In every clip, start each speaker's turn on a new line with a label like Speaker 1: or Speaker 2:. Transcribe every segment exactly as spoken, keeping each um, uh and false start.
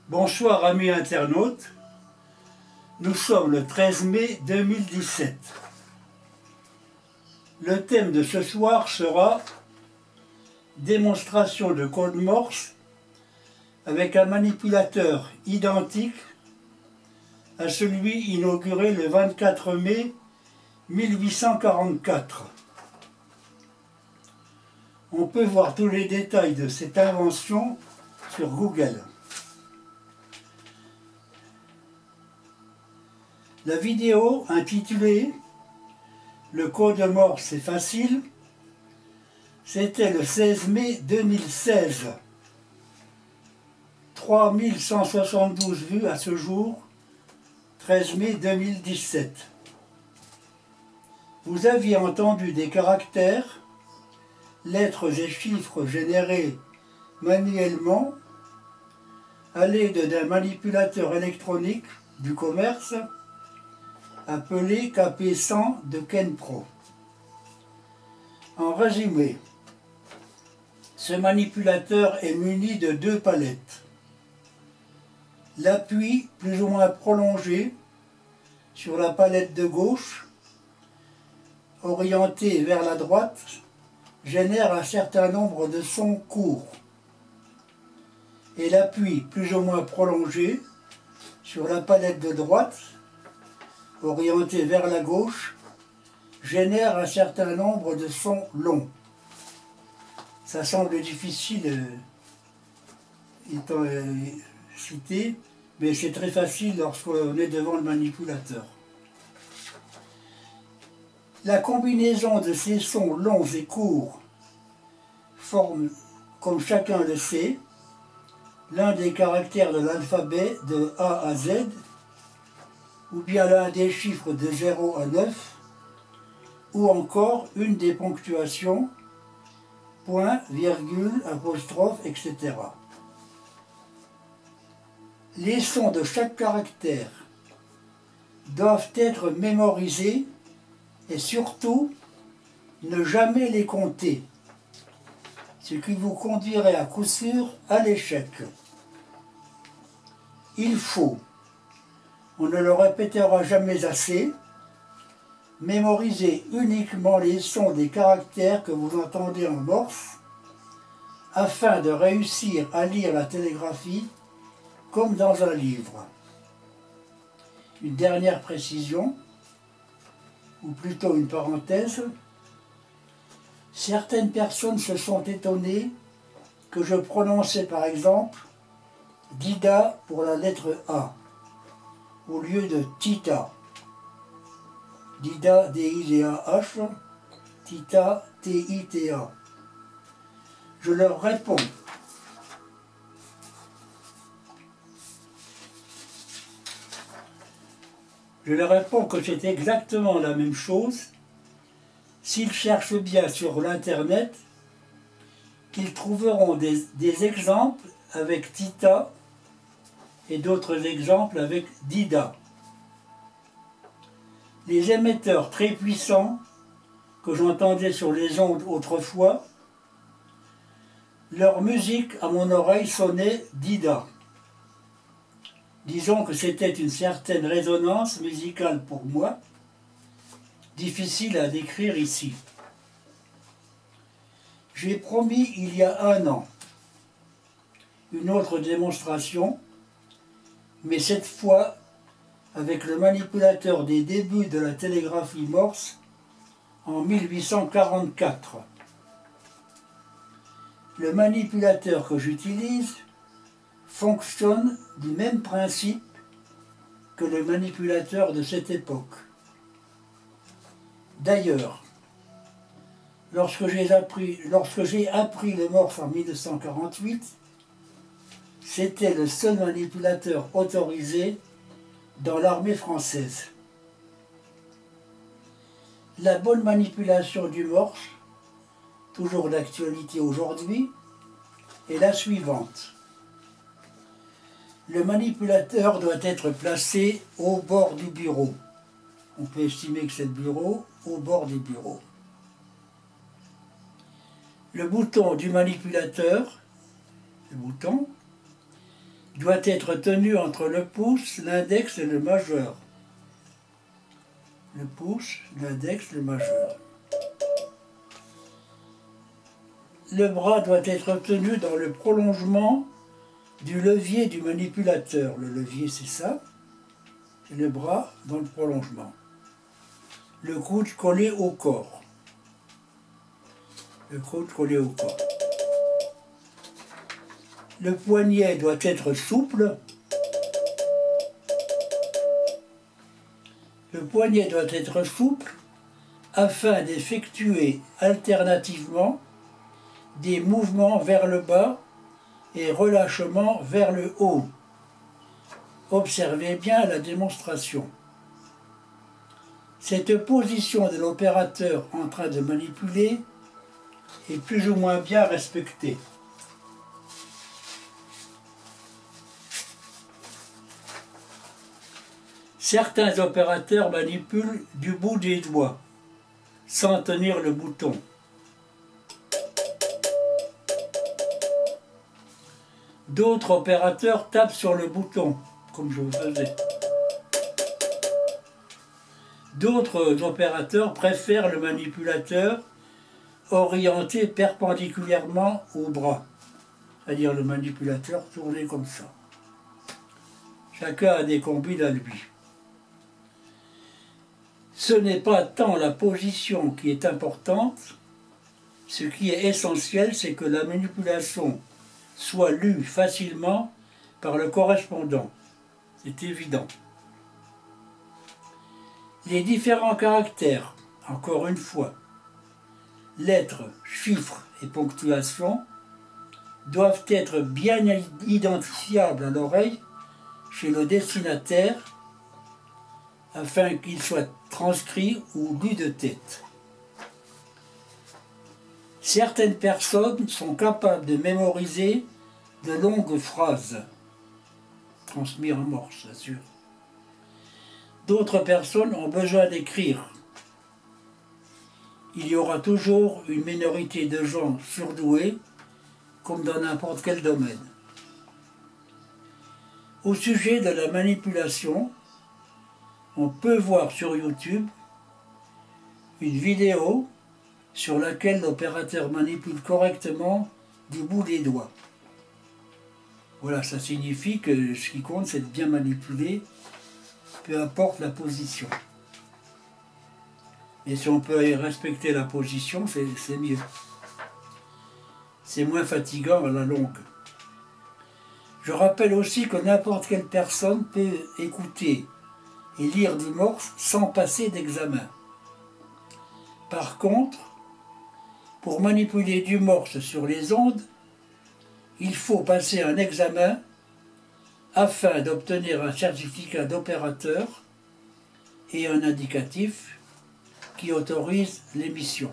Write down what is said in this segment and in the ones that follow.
Speaker 1: Bonsoir amis internautes, nous sommes le treize mai deux mille dix-sept. Le thème de ce soir sera démonstration de code Morse avec un manipulateur identique à celui inauguré le vingt-quatre mai mille huit cent quarante-quatre. On peut voir tous les détails de cette invention sur Google. La vidéo intitulée « Le code Morse c'est facile » c'était le seize mai deux mille seize. trois mille cent soixante-douze vues à ce jour, treize mai deux mille dix-sept. Vous aviez entendu des caractères, lettres et chiffres générés manuellement à l'aide d'un manipulateur électronique du commerce appelé K P cent de Kenpro. En résumé, ce manipulateur est muni de deux palettes. L'appui plus ou moins prolongé sur la palette de gauche, orienté vers la droite, génère un certain nombre de sons courts. Et l'appui plus ou moins prolongé sur la palette de droite, orienté vers la gauche, génère un certain nombre de sons longs. Ça semble difficile étant cité, mais c'est très facile lorsqu'on est devant le manipulateur. La combinaison de ces sons longs et courts forme, comme chacun le sait, l'un des caractères de l'alphabet de A à Z, ou bien l'un des chiffres de zéro à neuf, ou encore une des ponctuations, point, virgule, apostrophe, et cetera. Les sons de chaque caractère doivent être mémorisés et surtout ne jamais les compter, ce qui vous conduirait à coup sûr à l'échec. Il faut, on ne le répétera jamais assez, mémorisez uniquement les sons des caractères que vous entendez en morse afin de réussir à lire la télégraphie comme dans un livre. Une dernière précision, ou plutôt une parenthèse, certaines personnes se sont étonnées que je prononçais par exemple Dida pour la lettre A au lieu de Tita. Dida, D I D A H, Tita, T I T A. Je leur réponds. Je leur réponds que c'est exactement la même chose. S'ils cherchent bien sur l'internet, qu'ils trouveront des, des exemples avec Tita et d'autres exemples avec Dida. Les émetteurs très puissants que j'entendais sur les ondes autrefois, leur musique à mon oreille sonnait Dida. Disons que c'était une certaine résonance musicale pour moi, difficile à décrire ici. J'ai promis il y a un an une autre démonstration, mais cette fois avec le manipulateur des débuts de la télégraphie Morse en mille huit cent quarante-quatre. Le manipulateur que j'utilise fonctionne du même principe que le manipulateur de cette époque. D'ailleurs, lorsque j'ai appris, lorsque j'ai appris le Morse en mille neuf cent quarante-huit, c'était le seul manipulateur autorisé dans l'armée française. La bonne manipulation du Morse, toujours d'actualité aujourd'hui, est la suivante. Le manipulateur doit être placé au bord du bureau. On peut estimer que c'est le bureau, au bord du bureau. Le bouton du manipulateur, le bouton, doit être tenu entre le pouce, l'index et le majeur. Le pouce, l'index, le majeur. Le bras doit être tenu dans le prolongement du levier du manipulateur. Le levier, c'est ça. Et le bras dans le prolongement. Le coude collé au corps. Le coude collé au corps. Le poignet doit être souple. Le poignet doit être souple afin d'effectuer alternativement des mouvements vers le bas et relâchement vers le haut. Observez bien la démonstration. Cette position de l'opérateur en train de manipuler est plus ou moins bien respectée. Certains opérateurs manipulent du bout des doigts, sans tenir le bouton. D'autres opérateurs tapent sur le bouton, comme je vous faisais. D'autres opérateurs préfèrent le manipulateur orienté perpendiculairement au bras, c'est-à-dire le manipulateur tourné comme ça. Chacun a des combines à lui. Ce n'est pas tant la position qui est importante, ce qui est essentiel, c'est que la manipulation soit lue facilement par le correspondant. C'est évident. Les différents caractères, encore une fois, lettres, chiffres et ponctuation, doivent être bien identifiables à l'oreille chez le destinataire afin qu'ils soient transcrits ou lus de tête. Certaines personnes sont capables de mémoriser de longues phrases, transmises en morse, bien sûr. D'autres personnes ont besoin d'écrire. Il y aura toujours une minorité de gens surdoués, comme dans n'importe quel domaine. Au sujet de la manipulation, on peut voir sur YouTube une vidéo sur laquelle l'opérateur manipule correctement du bout des doigts. Voilà, ça signifie que ce qui compte, c'est de bien manipuler, peu importe la position. Et si on peut respecter la position, c'est mieux. C'est moins fatigant à la longue. Je rappelle aussi que n'importe quelle personne peut écouter et lire du morse sans passer d'examen. Par contre, pour manipuler du morse sur les ondes, il faut passer un examen afin d'obtenir un certificat d'opérateur et un indicatif qui autorise l'émission.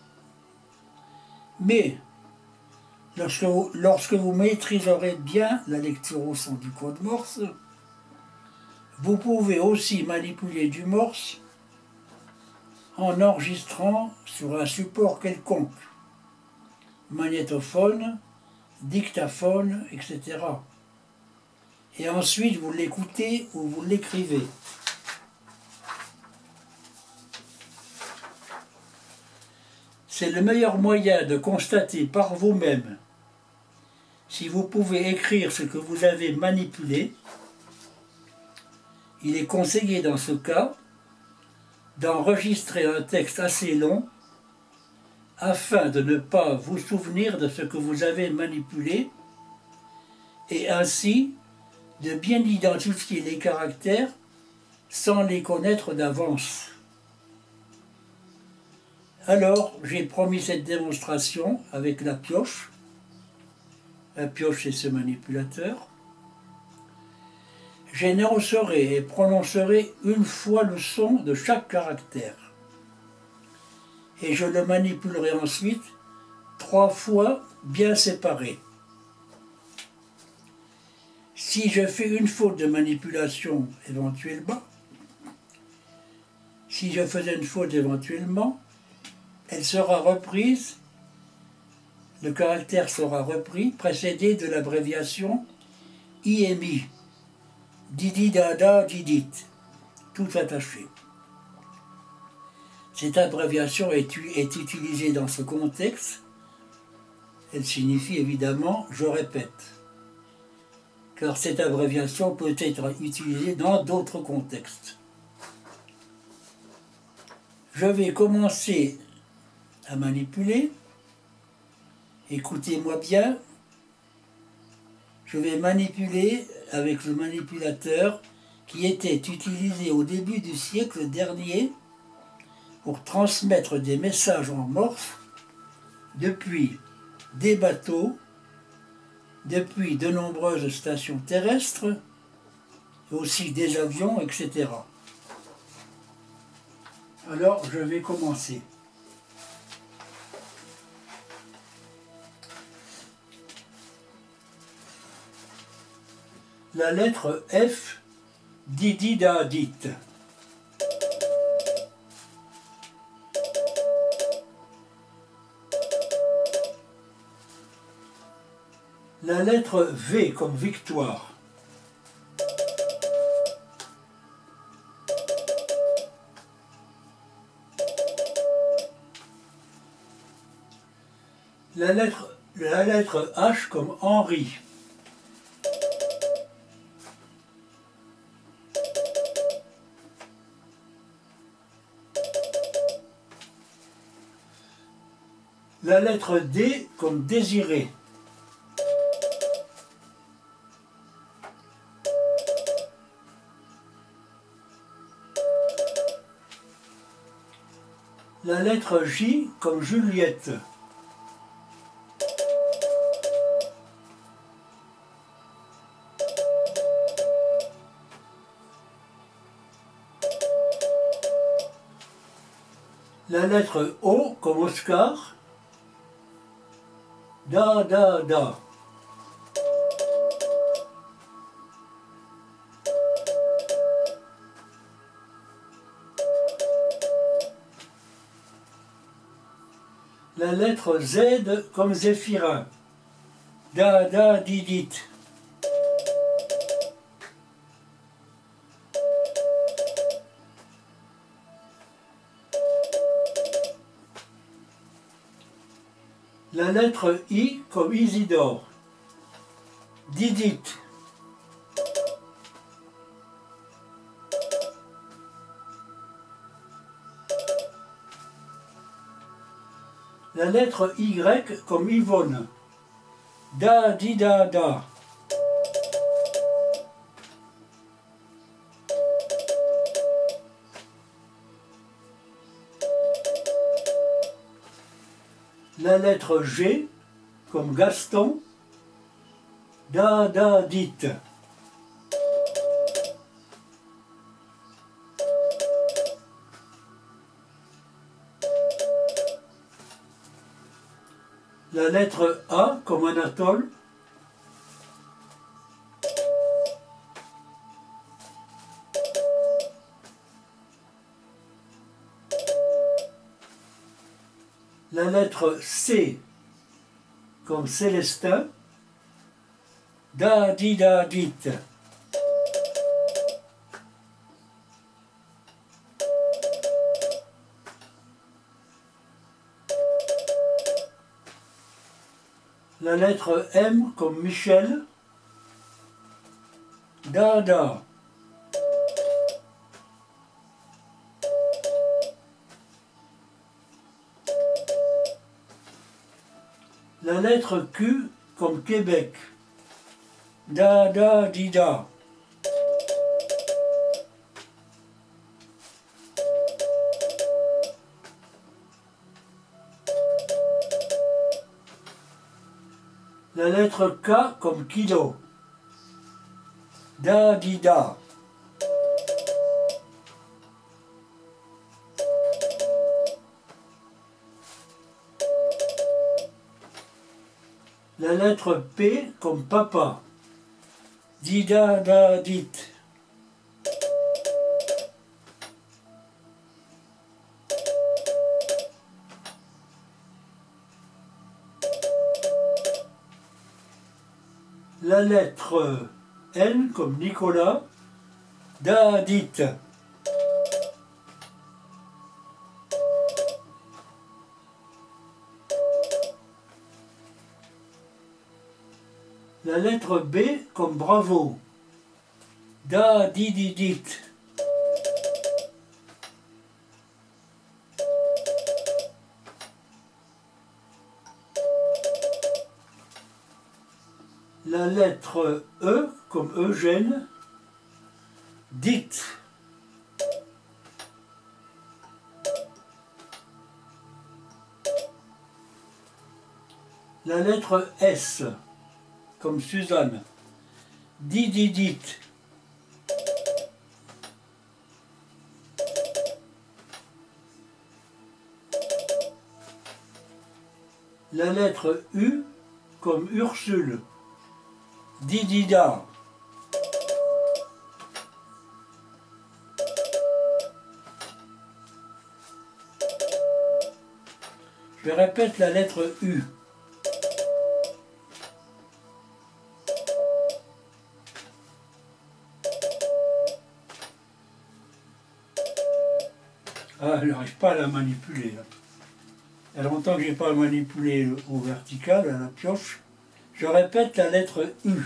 Speaker 1: Mais, lorsque vous, lorsque vous maîtriserez bien la lecture au son du code morse, vous pouvez aussi manipuler du morse en enregistrant sur un support quelconque, magnétophone, dictaphone, et cetera. Et ensuite vous l'écoutez ou vous l'écrivez. C'est le meilleur moyen de constater par vous-même si vous pouvez écrire ce que vous avez manipulé. Il est conseillé dans ce cas d'enregistrer un texte assez long afin de ne pas vous souvenir de ce que vous avez manipulé et ainsi de bien identifier les caractères sans les connaître d'avance. Alors, j'ai promis cette démonstration avec la pioche. La pioche, c'est ce manipulateur. J'énoncerai et prononcerai une fois le son de chaque caractère. Et je le manipulerai ensuite trois fois bien séparés. Si je fais une faute de manipulation éventuellement, si je faisais une faute éventuellement, elle sera reprise, le caractère sera repris, précédé de l'abréviation I M I. Didi Dada Didit. Tout attaché. Cette abréviation est, est utilisée dans ce contexte. Elle signifie évidemment « je répète », car cette abréviation peut être utilisée dans d'autres contextes. Je vais commencer à manipuler. Écoutez-moi bien. Je vais manipuler avec le manipulateur qui était utilisé au début du siècle dernier pour transmettre des messages en morse depuis des bateaux, depuis de nombreuses stations terrestres, et aussi des avions, et cetera. Alors, je vais commencer. La lettre F, Didi Dadit. La lettre V comme victoire. La lettre, la lettre H comme Henri. La lettre D comme Désiré. La lettre J comme Juliette. La lettre O comme Oscar. Da, da, da. La lettre Z comme Zéphirin. Da, da, didit. La lettre I comme Isidore. Didit. La lettre Y comme Yvonne. Da, di, da, da. La lettre G comme Gaston. Da, da, dit. La lettre A comme Anatole. La lettre C comme Célestin. Da, di, da, dit. La lettre M comme Michel. Da, da. La lettre Q comme Québec. Da, da, di, da. La lettre K comme kilo. Da, di, da. La lettre P comme papa. Di, da, da, dit. La lettre N comme Nicolas, Da, dit. La lettre B comme bravo, Da, di, di, dit. La lettre E comme Eugène, dites. La lettre S comme Suzanne, di, di, dites. La lettre U comme Ursule, di, di, da. Je répète la lettre U. Ah, je n'arrive pas à la manipuler. Là. Il y a longtemps que je n'ai pas manipulé au vertical, à la pioche. Je répète la lettre U.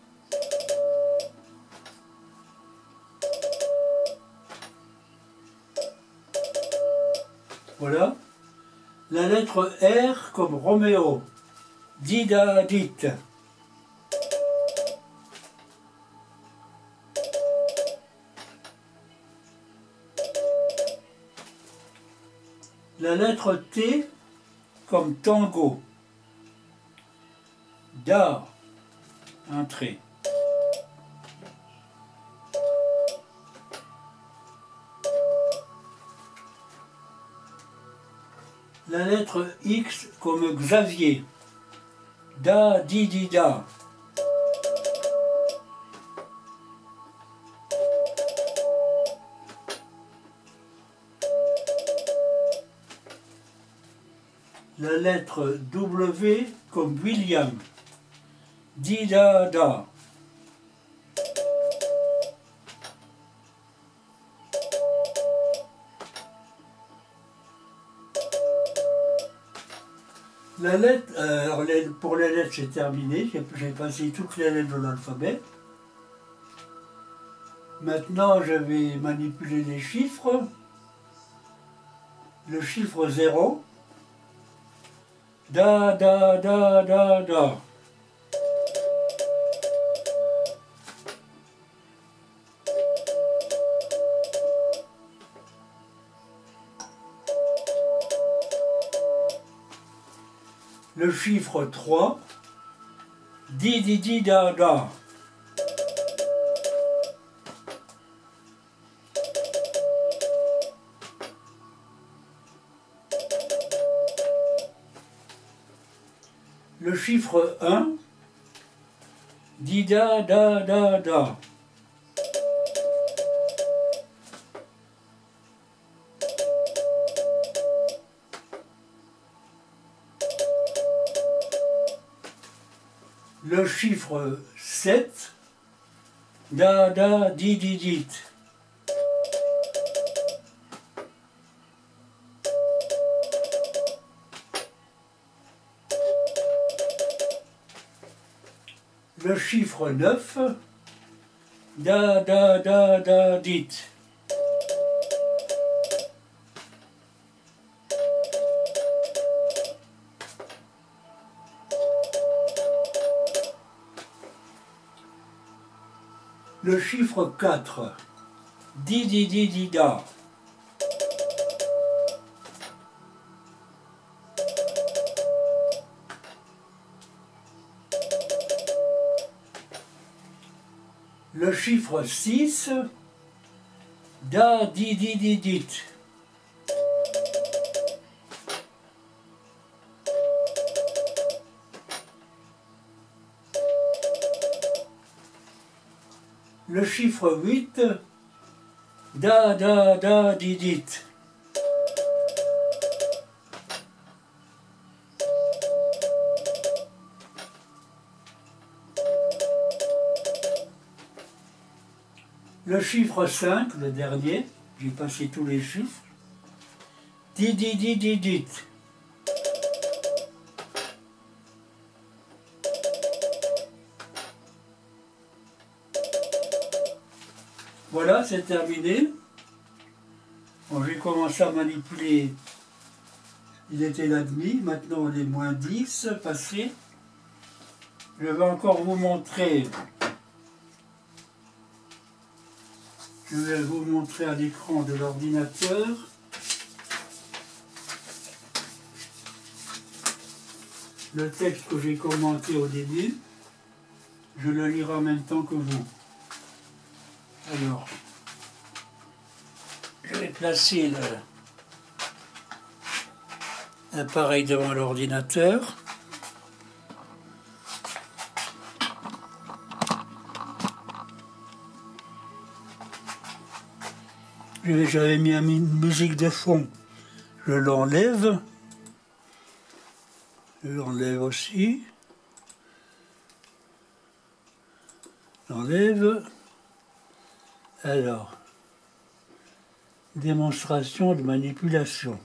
Speaker 1: Voilà. La lettre R comme Roméo. Dida, dite. La lettre T comme tango. Da, un trait. La lettre X comme Xavier. Da, di, di, da. La lettre W comme William. Di, da, da. La lettre, euh, alors les, pour les lettres c'est terminé, j'ai passé toutes les lettres de l'alphabet. Maintenant je vais manipuler les chiffres. Le chiffre zéro. Da, da, da, da, da. Le chiffre trois. Di, di, di, da, da. Le chiffre un. Di, da, da, da, da. Le chiffre sept. Da, da, di, di, dit. Le chiffre neuf. Da, da, da, da, dit. Le chiffre quatre. Di, di, di, di, da. Le chiffre six. Da, di, di, di, dit. Le chiffre huit. Da, da, da, di, dit. Le chiffre cinq, le dernier, j'ai passé tous les chiffres. Dit, dit, dit, dit, dit. Voilà, c'est terminé. Bon, j'ai commencé à manipuler. Il était la demi, maintenant on est moins dix, passé. Je vais encore vous montrer. Je vais vous montrer à l'écran de l'ordinateur. Le texte que j'ai commenté au début. Je le lirai en même temps que vous. Alors, je vais placer l'appareil devant l'ordinateur. J'avais mis une musique de fond. Je l'enlève. Je l'enlève aussi. J'enlève. Alors, démonstration de manipulation.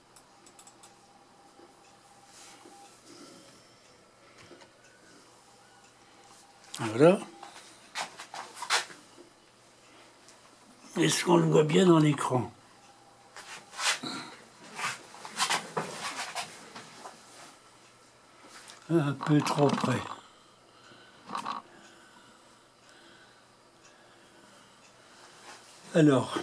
Speaker 1: Voilà. Est-ce qu'on le voit bien dans l'écran? Un peu trop près. Alors,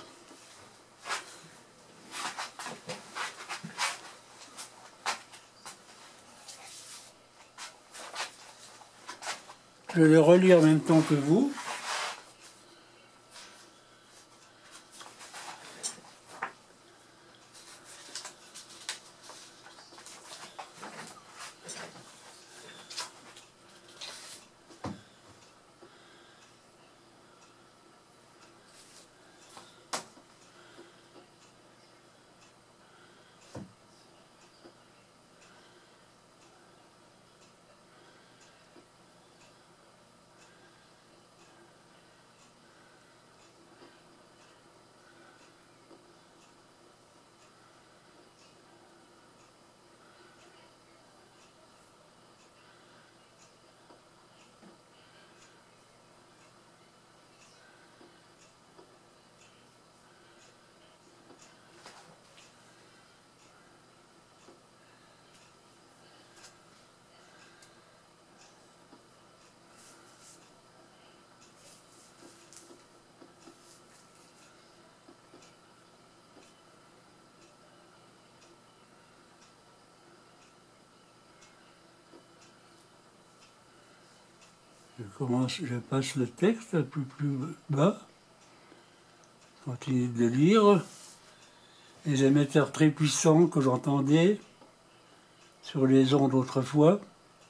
Speaker 1: je vais le relire en même temps que vous. Je commence, je passe le texte un peu plus bas. Continue de lire. Les émetteurs très puissants que j'entendais sur les ondes autrefois.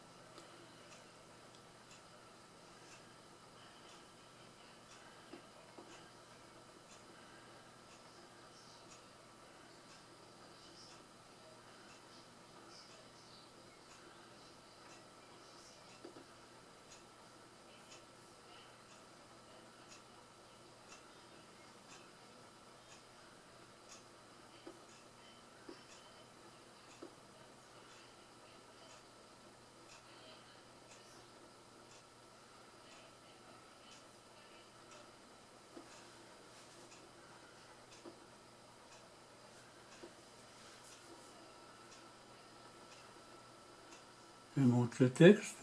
Speaker 1: Je montre le texte.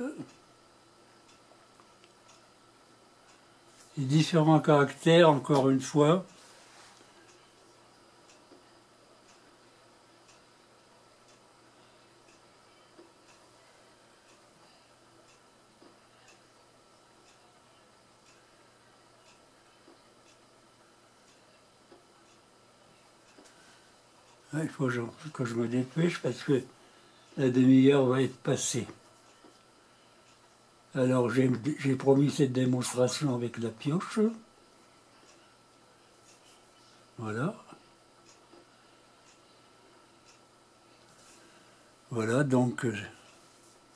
Speaker 1: Les différents caractères, encore une fois. Ah, il faut que je, que je me dépêche parce que la demi-heure va être passée. Alors j'ai promis cette démonstration avec la pioche. Voilà. Voilà, donc euh,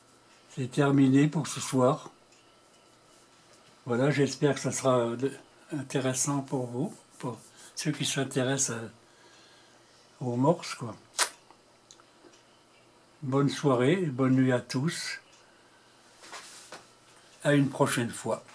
Speaker 1: c'est terminé pour ce soir. Voilà, j'espère que ça sera intéressant pour vous, pour ceux qui s'intéressent aux morses, quoi. Bonne soirée, bonne nuit à tous. À une prochaine fois.